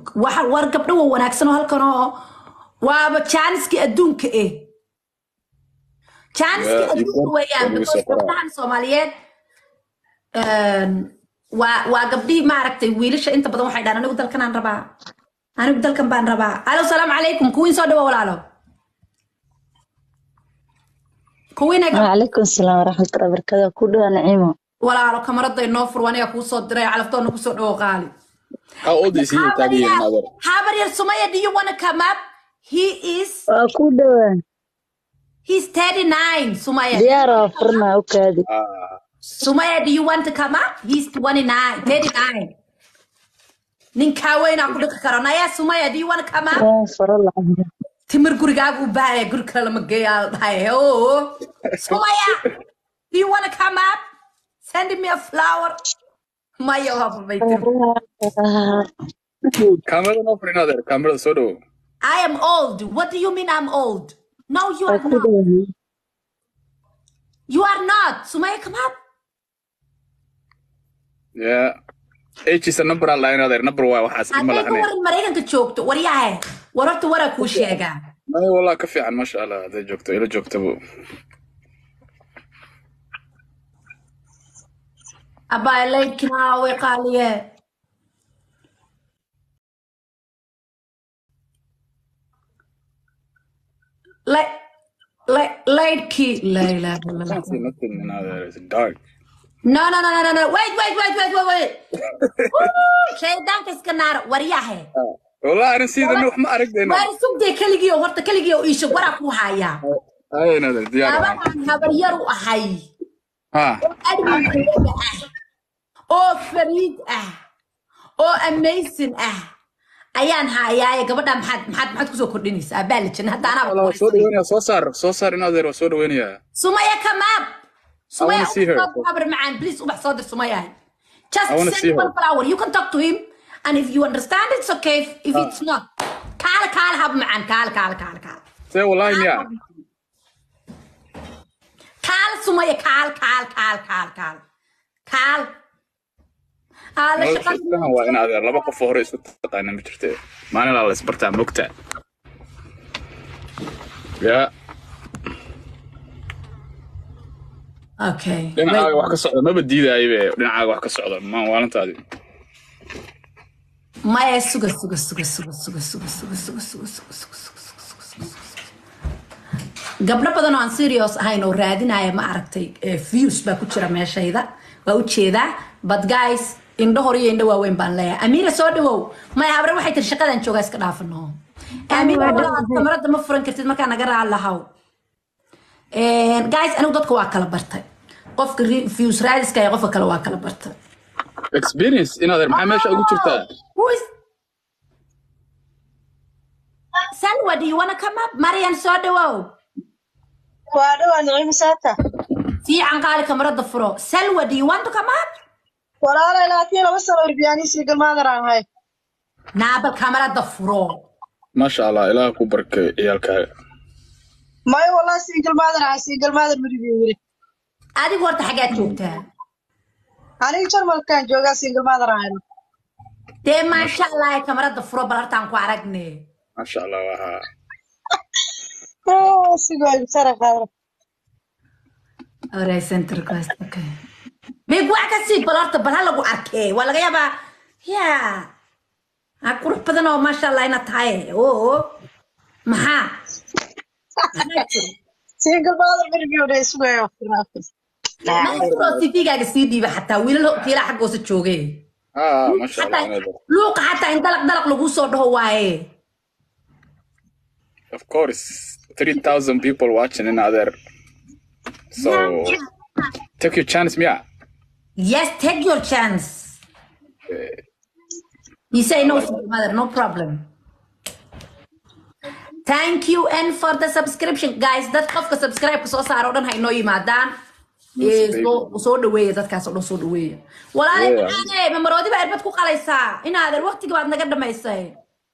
waxa war gabdho wanaagsan oo halkan oo waaba Chinese-ki adduunka Chinese-ki adduunka weeyaan gabdhahan Soomaaliyeed waa gabdhii maaragtay wiilasha inta badan waxay dhahaan anigu dalkan baan rabaa alo salaam calaykum kuwiin soo dhawo walaalo وعليكم السلام ورحمة الله وبركاته كله نعيمة walaalo kamarada inoo fur waniga kuu soo diray calaftoona ku soo dhawo qaali How old is he? Habar Sumaya, do you want to come up? He's 39, Sumaya. زيارة فرنا وكادي Sumaya, do you want to come up? He's 39. Ninkawena kudu karanaya Sumaya, do you want to come up? فر الله Timur gurigagu bae gurkala magaya bae. Oh, Sumaya, do you want to come up? Send me a flower. Maya have Camera no for another. Camera solo. I am old. What do you mean I'm old? No, you are not. You are not. Sumaya, come up. Yeah. H is a number line other number one has I think we're Maraykan ka joogto. Wariyahay. Wararta wara ku sheega. Ma wallah ka fiican ma sha Allah hada joogto ila joogtabo. Abay leykina way qaaliye. Light key. Nothing in other is dark. No. Wait. Shaydan kaskanar wariyahay. والله أنا نسيت إنه ما أعرف دينا. وين سوق كلجي وهرت كلجي وإيش ورا كوهايا. أي نادر ديارة. أبغى هبريرو أحي. ها. أو فريد أو أميسن أيان هاي قبل محد كوزو كردينيس أبالج إن هذا أنا. والله صور وين يا صوصار نادر وصور وين يا. سمية كماب. سمية خبر معان بليز وبح صادر سمية. Just send one flower. You can talk to him. And if you understand, it's okay. If it's not, كال هاب معن كال. سوي والله يا. كال سمية كال. لا شغال. هو أنا هذا لا بقى فوري سوت أنا مشتري. ما أنا لا سبرتها مقطع. يا. Okay. أنا عاقل واحد كسر ما بدي ذا أيوة. أنا عاقل واحد كسر ما وأنا تادي. ما يسوق قبل بدن عن سيريوس هاي نو راديناي ما عرفتي فيوس با كجرا meeshayda waa u jeedaa but guys indho horiyo indho waaweyn baan leeyahay Amira soo dhawow ma habre waxay tir shaqadan jooga iska dhaafano Amira kamarada ma furan kartid marka naga raalahaw guys anigu dadka waa kala bartay qofka views raadiska iyo qofka kale waa kala bartay experience in other maxaa meesha ugu jirtaa Salwa, do you want to come up? Marian Sodawo. Wado Naim Sata. See Ankara Kamarada Fro. Salwa, do you want to come up? Wala la kila wasal urbiani single mother aan hay. Nabal Kamarada Fro. ما شاء الله إلهك وبرك عيالك. ما والله single mother مريبي. أدي ورد حاجات جوتها. أنا يجرم كان جوجا single mother aan. ده ما شاء الله Kamarada Fro بلارتان كوارجني. ما شاء الله وها. سيقول بصراحة. أوري سنتر كاست أوكي. بيقول عكسي بلارت بلها لقو أركي ولا غيابا يا. أقول بدنا ما شاء الله هنا تاي أوه مها. single mother مريبي وده سوى. ما يصير في قاعد يصير حتى ويلا كيلا حق وسط شوقي. ما شاء الله. لوق حتى إن دلق لقو صوت هو واي. Of course, 3,000 people watching another. So, take your chance, Mia. Yes, take your chance. You say no, mother, no problem. Thank you, and for the subscription, guys. That of the subscribe so I don't know you, madam. So the way that can so the way. Well, I remember all the bad, but cook in other work to go and get the message.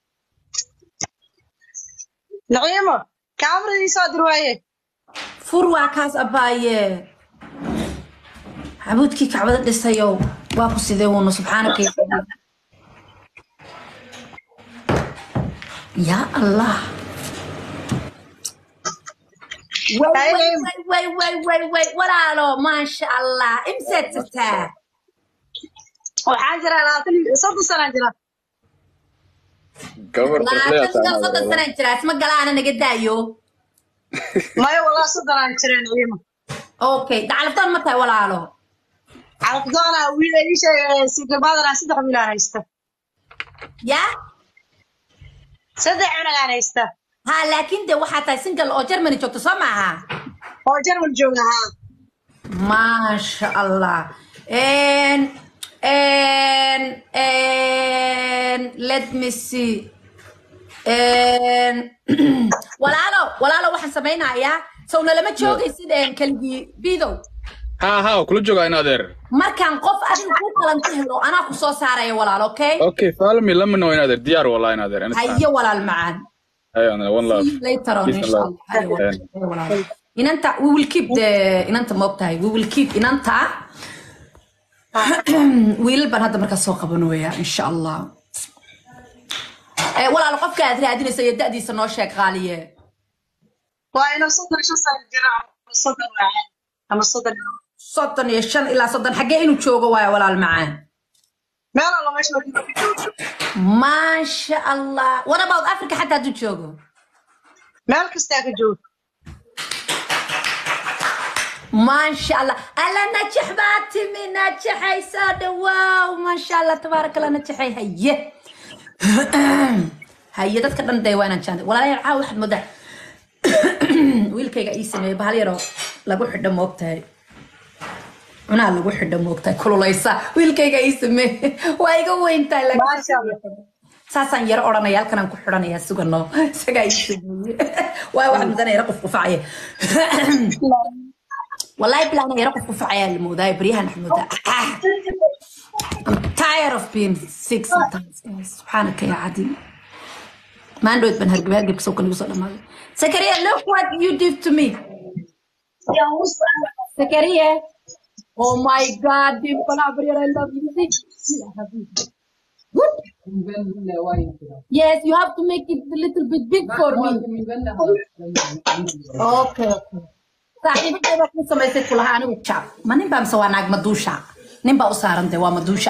نعيمة كاميرا دي صادر وايه فروا كاس أباية عبودكي كعبد السيو واقو سيدي ونو سبحانك يا الله وي ولا له ما شاء الله امسك ترتاح waxaan jiraa 30 sano jira gabar لا qurxleeya تنقل صدق tahay سنة جرا اسمك قال أنا نقدايو maya walaa soddonaan jireen ciima أوكي تعرفتون متى ولا له caqdoona wiil ii sheegay sigalmaadana 3 wiilaan haysta يا 3 cunugaan haysta ها لكن ده واحد تاي سنجل أو جرماني شو تسمعها oo jarmal jooga haa ما شاء الله and let me see ولا له واحد سمعنا يا سونا لما تشوقي سيدين كلبي بيدو ها kula joogaa in adeer markaan qof adiga ku kalanta helo anaa ku soo saaraya walaal okay okay follow me lama know in adeer diyaar wallahi in adeer hayo walaal macaan ayana one love later on inshallah hayo walaal inanta we will keep the inanta moogtahay we will keep inanta wiilal baan hadda markaa soo qabanaya insha allah walaal qofka aad raadinaysa iyo da'diisa noo sheeg qaaliye waa inuu 35 sano jira 30 wacan ama 30 35 ilaa 30 xagee inuu joogo waayo walaal macaan meel alla meesha lagu joogo ما شاء الله what about Africa حتى هادو جوجو meel kasta ka joogo ما شاء الله ألا نجح باتي من نجحي سادة واو ما شاء الله تبارك الله نجحي هيا هيا تذكر ديوانا كان ولا يرعى واحد مدع ويلكي اسمه بهاليرو لقوا حدا موقتها أنا لقوا حدا موقتها كله ليس ويلكي اسمه وايقو وين تايلك ما شاء الله ساسان ير أورانا يالكنا نكو حرانا يا سوغنو سجاي اسمه واي واحد مدنا يرقف قفعيه والله بلا أنا يرقف قفعيه الموضوع بريها نحن ده I'm tired of being sick sometimes سبحانك يا عدي ما عنده يتبنى هرقب سوق اللي وصل لما سكرية look what you did to me سكرية oh my god dimple Abriel I love you yes you have to make it a little bit big for me okay صاحبتي بقى سميت كلها أنا وتشاب ما نبى مسوي ناق مدوشة نبى أسارن توا مدوشة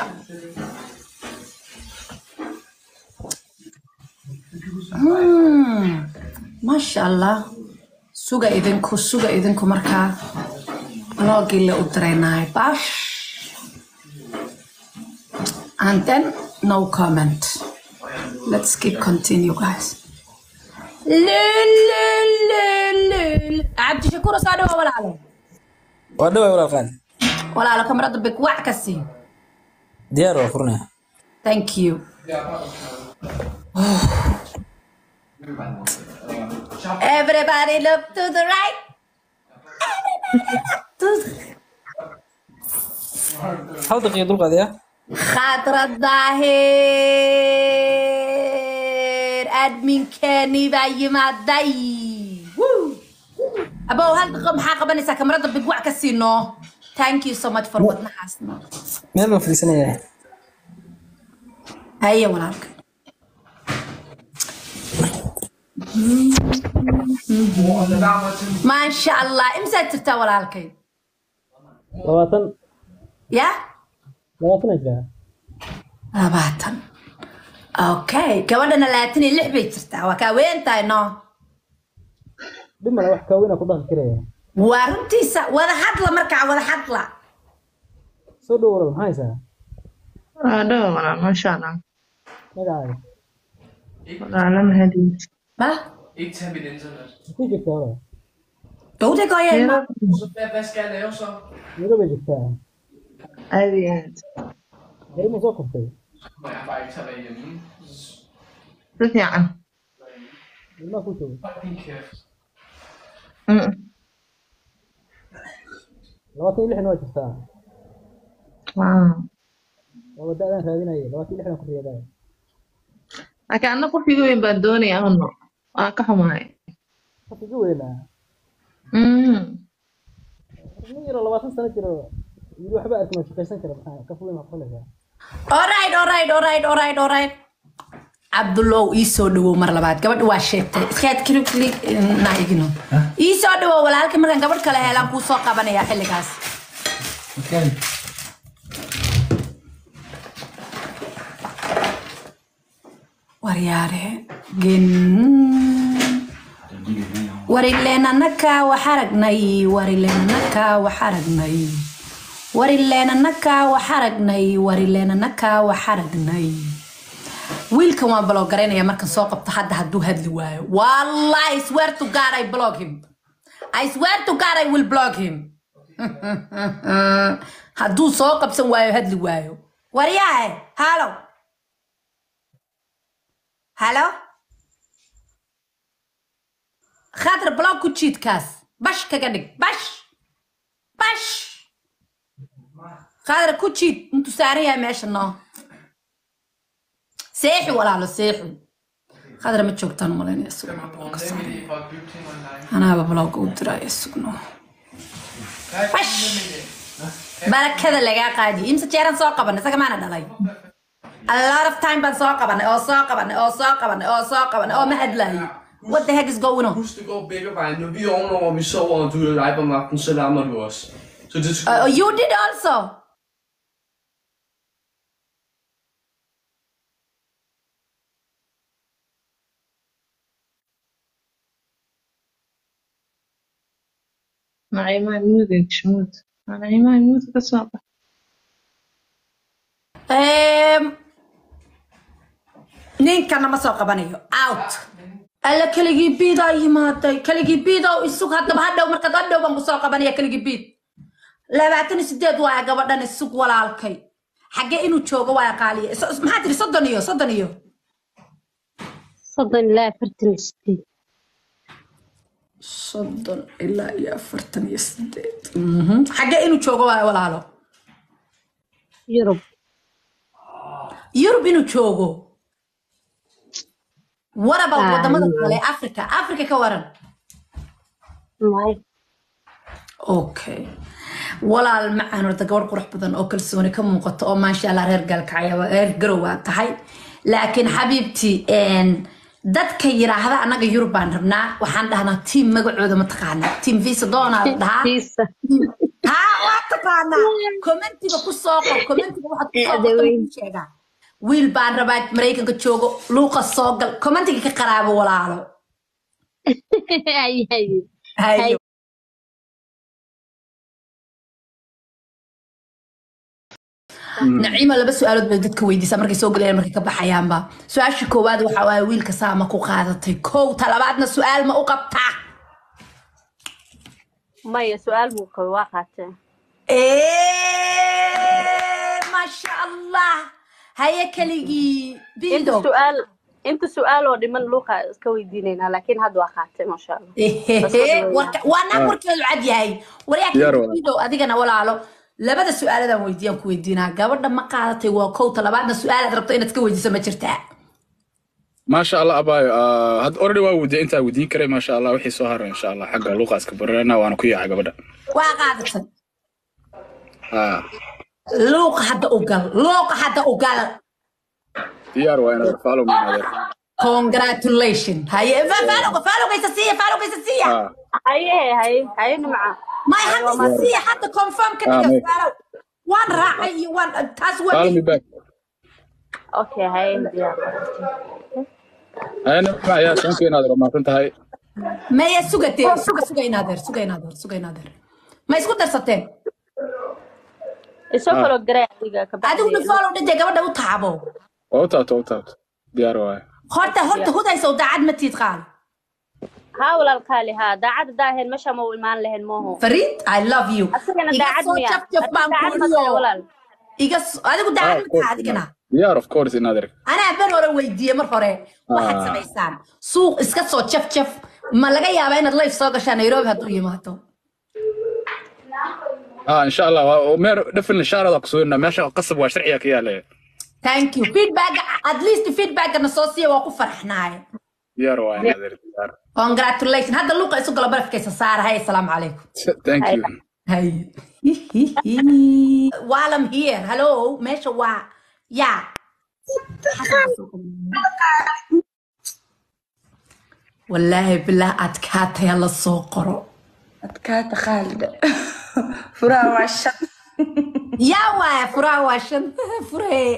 ما شاء الله سوق إذنكم مركا لاقي اللي أدريناي باش and then no comment let's keep continue guys عبد الشكور صادوا ولا عليه ودوا ولا قال ولا على كاميرا ضبك وعكسي ديار وفرنا thank you everybody look to the right هل دقيقة دول قضية خاطر الظاهر ادمين كاني باي ما داي ابو هل دقم حاقه بنسا كاميرا ضبك وعكسي نو thank you so much for what نحاسنا مين في السنة هيا ولك ما شاء الله امسك ترتا ولالكي لواتن يا أجرها لباتن اوكي كوانا لاتني لعبي ترتا وكا وين تاينو بما لو حكاوينا كلها كريه وارنتيسا ولا حدلا مركع ولا حدلا صدق ولا هايسا هذا ما شاء الله ما قاعد أنا مهدي ما Ikke tage mit internet. تيجي كتير جو det går jeg ikke Så hvad skal jeg lave så? يلا بيجي كتير أبي هي مزوق في Må jeg bare ikke tage derhjemme? شوف يعني ما كنت Hold din kæft. لواتن اللي احنا وجه كتير لو بدأنا هذين أيه لواتن اللي احنا كريه ده laakiin anna qofkii weyn baan doonayaa hano waa ka xumahay خفي جوينا نيرو لواتن سنة كده يروح بقى كمان شقيسان كده كفوي ما قلنا alright cabdulow ii soo dhawow mar labaad gabadha waa sheegtay iskaad kili naigino ii soo dhawow walaalka markaan gabadh kale helaan kuu soo qabanayaa xilligaas Okay. waryaare gen warileenanaka waxaragnay warileenanaka waxaragnay warileenanaka waxaragnay warileenanaka waxaragnay wiilkan waan blog garaynaya markan soo qabto hadda hadduu hadli waayo wallahi I swear to God I block him I swear to God I will block him hadduu soo qabsan waayo hadli waayo waryahay halo halo خاطر بلوك كوتشيت كاس باش كجدك باش خاطر كوتشيت انتو ساريها ماشي النار سيحي ولا له سيحي خاطر ما تشوفتان مالين يسوق انا ببلوك ودرا يسوق باش بارك كذا لقى قاعدي امس جيران سوق قبنا ساق معنا دلاي a lot of time بان سوق قبنا ما حد لاهي What the heck is going on? Husk, det går begge veje. Når vi er ovenover, og vi sover, og du er live om aftenen, så larmer du også. Så det skal... You did also. نعيمة يموتك شموت نعيمة يموتك الصعبة ninkan nama soo qabanayo out alla kaligii biid ay yimaatay kaligii biid oo isug hadaba hadhow marka hadhow baan ku soo qabanaya kaligii biid 28 waa gabadhan isug walaalkay xagee inuu joogo waa qaaliye maxaa tiri 30 ilaa 48 soddon ilaa iyo 48 xagee inuu joogo waa walaalo Yurub inuu joogo What about wadamada kale Africa ka waran Okay walaal macaan horta gabadh qurux badan oo kalsooni ka muuqato oo maasha Allah reer galkacaya reer garowa tahay laakiin xabiibti dadka yiraahda anaga Yurub baan rabnaa waxaan dhahnaa team magacooda ma taqaana team visa doona dhaha ha waa taqaana commentiga ku soo qor commentiga waxaad ku sheegaa wiil baan rabaa Mareykanka joogo luuqa soo gal commentiga ka qaraabo walaalo hay نعيمة لبس سؤال بدك ويدي سامرك يسوق لي مركي كبحيان با سؤال شكواد وحا ويلك ساما كو قادتي كو طلباتنا سؤال ما اوقبتا مايا سؤال مو قواقاته ما شاء الله هيا كليجي بيدو انت سؤال ودمن لوقا كويدينينا لكن هاد واقاته ما شاء الله وانا مركي العدي هاي ولكن بيدو اديقنا ولا علو labada su'aaladan weydiiyaan ku weydiinaa gabadha ma qaadatay waa kowta labaadna su'aalaad rabto inaad ka weydiiso ma jirtaa ما شاء الله أباي هاد أوريدي واودي أنت ودين كريم ما شاء الله وحي سهر إن شاء الله حق لوقاس كبرنا وأنا كويا حق بدأ وقعدت لوق حتى أقل ديار وين فالو من هذا congratulation هاي فالو قيساسية هاي معه ما يحدث سيا حتى كونفيرم كده فالو وان راعي وان تاسوي فالو مي باك اوكي هاي أنا ما يا سانكي نادر ما كنت هاي ما يسوقتي سوقي نادر ما يسكت درستين isoo kala garay adigu follow dhintay gabadha u taabo اوت ديار واي horta hudayso daacad ma tiid qaal ها ولا القالي ها داعد داهن مشى مو إيمان لهن موه فريد I love you أنا داعد ميا إيجاس adigu daacad ma taadi kana ديار of course نادر أنا بين hore weydiiyay mar hore waxaad samaysaan suuq iska soo jaf ma laga yaabaa inaad live soo gashaan Nairobi hadduu yimaado إن شاء الله ومير دفن الشارع ذاك سوينا ماشي قصب وشرعية كياله thank you feedback at least feedback أنا صوصية وأكو فرحناي ديار واي نادر congratulations هذا اللوقا يسوق لبرف كيس صار هاي السلام عليكم thank you هاي while I'm here hello ماشي يا والله بالله أتكات يلا سوقرو أتكات خالد فرا وعشان يا واي فرا واشن فري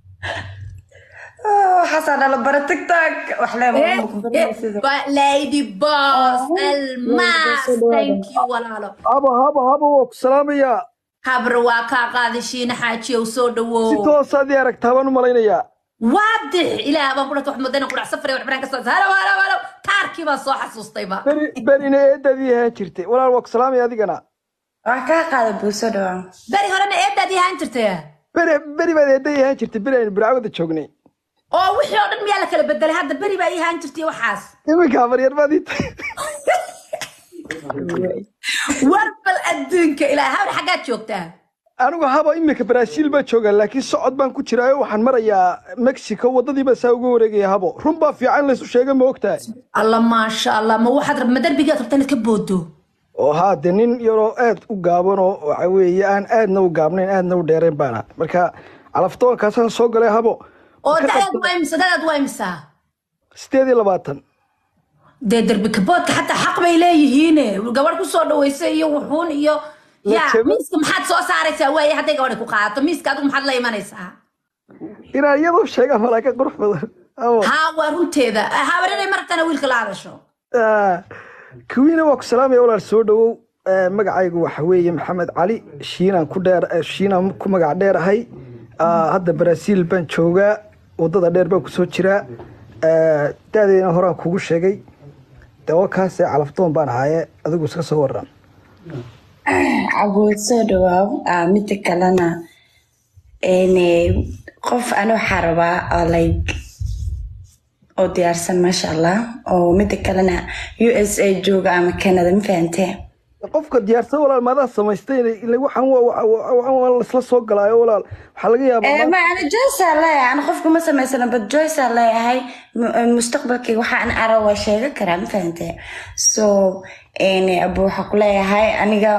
حصل على برا تيك توك وأحلام ليدي بوس الماس ثانك يو ولا هابا سلامية habar waa kaa qaadashiina xaajiyow soo dhawow si toosaad i aragtaa baan u malaynayaa waadix ilaah baan ku dhato wax madana qurac safar wax baraan ka soo halo taarkii baa soo xasuustayba berina eedadii ahaan jirtay walaal waa ku salaamaya adigana wax kaa qaada buuso dhawaan beri horena eedadii ahaan jirtay beri baad eedadii ahaan jirtay beri aynu bircawada joognay oo wixii oo dhan miyaa la kala bedelay hadda beri baa ii ahaan jirtay waxaas iminka habaryar baad ii warbal adduunka ilaa hawr xaggaad joogtaa anigu haba iminka Brazil baa joogaa laakiin socod baan ku jiraayo waxaan marayaa Mexico wadadiiba saa ugu wareegaya habo run baa fiican la isu sheegay ma ogtahay Allah ma sha Allah ma waxaad rab madarbiga rabtaan ka boodo oo haade nin yaro aad u gaaban oo waxa weeye aan aadna u gaabnayn aadna u dheereen baana marka calaftoonkaasaan soo galay habo oo dad way imsa 28 de darbi kaboodka xataa xaq bay leeyihiin gabadh ku soo dhaweysay iyo wuxuun iyo yaa miiska maxaad soo saaraysaa way hadday gabadh ku qaato miiska adigu maxaad la imanaysaa inaan iyadoo sheega malaaka qurux badan ha waa runteeda habarinay martana wiilka la hadasho kuwiina waa ku salaamaya walaal soo dhawow magacaygu waxa weeye maxamed cali shiinaan ku magac dheerahay hadda Brazil baan joogaa wadada dheer baan ku soo jiraa daadeena horaan kugu sheegay dawakaas calaftoon baan haaye adigu iska soo waran عبود سودو ميتك لنا إني قف أنا حربة like أو ديارسن ما شاء الله أو ميتك لنا USA جوجا أما كندا مفهمتي qofka diyaarsan walaal maada samaystay ilaa waxaan isla soo galay walaal waxa laga yaabaa ma ana joyce la ana qofku ma samaysana bad joyce la yahay mustaqbalkii waxa aan arawa sheega karaa ma fahantay so abu waxa ku leeyahay aniga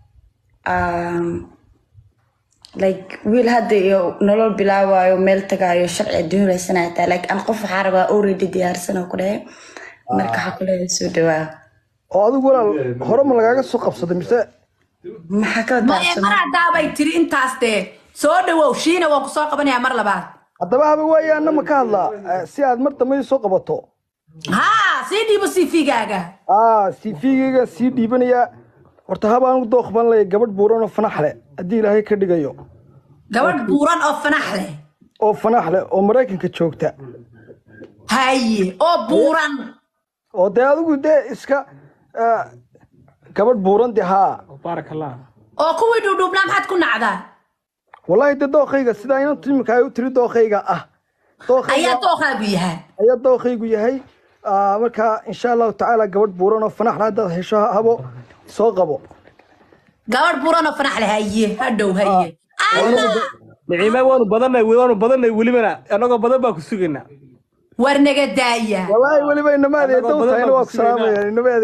like wiil hadda iyo nolol bilaawayo meel tagaayo sharci adduun raysanaata like aan qof xaraba already diyaarsan oo ku dhahay marka waxa ku leeyahay soo dhawaa oo adigu walaal hore ma lagaaga soo qabsaday mise maxaa ka daabsan ma daabay tiri intaas soo dhawow shiina waan ku soo qabanayaa mar labaad haddaba haba waayana ma ka hadlaa si aad mar dambe soo qabato ha si dhiibo CV-gaaga CV-gaaga si dhiibanaya horta haba anigu dooqban leh gabadh buuran oo fanax leh haddii ilaahay ka dhigayo gabadh buuran oo fanax leh oo Mareykanka joogta haye oo buuran oo de adigu de iska gabadh buuran de haa barakallah oo kuwii dhudhubnaa maxaad ku nacdaa wallahi de dooqayga sidaa inaan timka ay u tiri dooqayga ayaa dooqaygu yahay marka insha Allah taala gabadh buuran oo fanax leh dad hesho habo soo qabo gabadh buuran oo fanax leh haye hadhow haye niciima waanu badanay welibana anagoo badan baa ku sugaynaa warnaga daaya wallahi waliba inamaade dawtayna waa ku salaamaya inamaade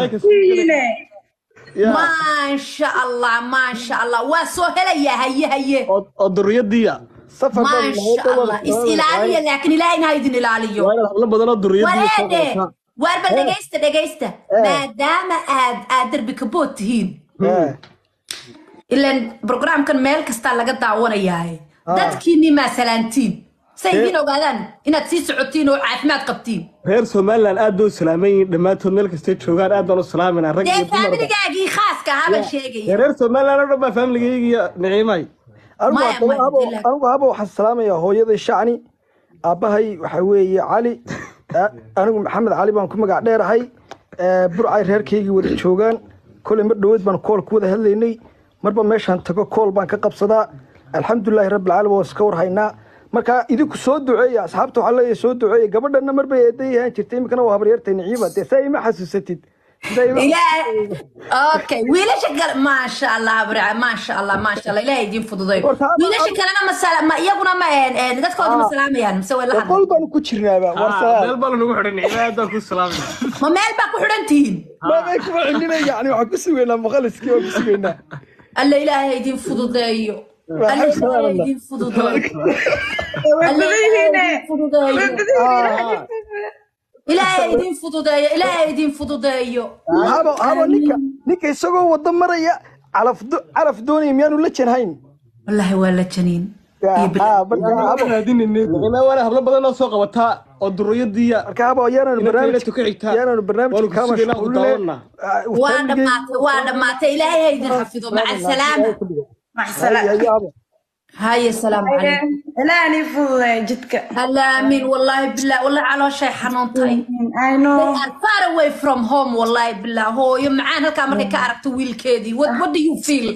ما شاء الله وسهل يا هي الدريدية ما شاء الله إسئلالية لكن لا إنها يدين إلالية والله بدنا الدريدية واربل دقيسته ما دام قادر بكبوت هين إلا البرنامج كان مالك استعلا قد دعونا إياه دتكيني ما سلامتين سيدين وقالان إن تسيس عطين وعافمات قبتين غير سومالان آدو سلامين لما تملك ستيت شوغان آدو السلامين الرجل ده فاملي جاي خاص كهذا الشيء غير سومالان أنا ما فاملي جاي نعيمي أنا أبو حسلام يا هو يد الشعني أبهي وحوي علي أنا محمد علي بانكم قاعد دير هاي برعي هيركي ود شوغان كل مرة بان كول كوده هليني مرة مش هنتقو كول بان كقبصدا الحمد لله رب العالمين وسكور هينا marka idinku soo duceeya asxaabtu waxa la soo duceeya gabadhana marba eedayahan jirtay imkana waa habaryartay Niciima say ma xasuusatid okay wiilasha kale ma sha Allah ma sha Allah ilaahay idin fududay wiilasha kalena ma iyaguna ma dadkooda ma salaamayaan mise way la hadlaan qol baan ku jirnaaba warsala meel baan lagu xidhan Niciima ku salaamay ma meel baa ku xidhantiin ma bay ku xidhanina yani waxa ku sugeynaa maqaliskii oo ku sugeynaa alla ilaahay idin fududeeyo الله يدين فضوداي إلهي يدين فضوداي إلهي يدين فضوداي هابو نيكا يسوقو ودا مريا عرف دوني ميانو لجن هين والله ولا جنين نعيمة وانا هبلا بدنا نسوق وتا الدرية كابو يانا البرنامج كامل وادمات إلهي يدين حفظه مع السلامة مع السلامة هاي السلام عليكم لا نفوض جدك آمين والله بالله والله على شيء حنون طيب I know they are far away from home والله بالله هو يوم معانا الكاميرا كاركت ويل كذي what do you feel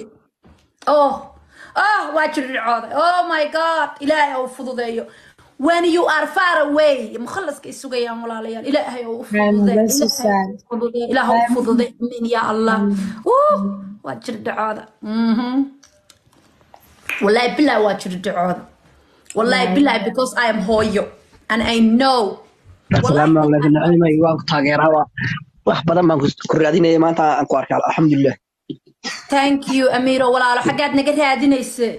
واجر العوضة oh my god إلهي أوفض ذي when you are far away مخلص كيسوق يا مولاليان إلهي أوفض ذي إلهي أوفض ذي من يا الله واجر العوضة والله بالله واجر العوضة والله بالله because I am هويو and I know السلام عليكم نعيمة يوانك تاجرها wax badan baan ku raadinayay maanta aan ku arkay alxamdulillah thank you Amiro walaalo xagaad naga raadinaysa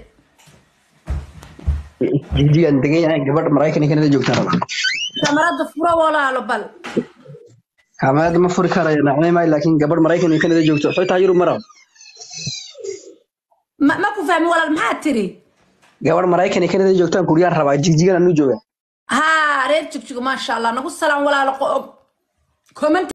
jijigan degan gabadh Mareykanka Kanada joogta kamarada furo walaalo bal kamarada ma furi karayo Nacima laakiin gabadh Mareykanka Kanada joogta xitaa yuru maro ma ku fahmi walaal maxaa tiri gabadh Mareykanka Kanada joogta kuriyaan rabaa jijigan anu jooga reer jigjigo ma sha Allah nagu salaam walaalo comment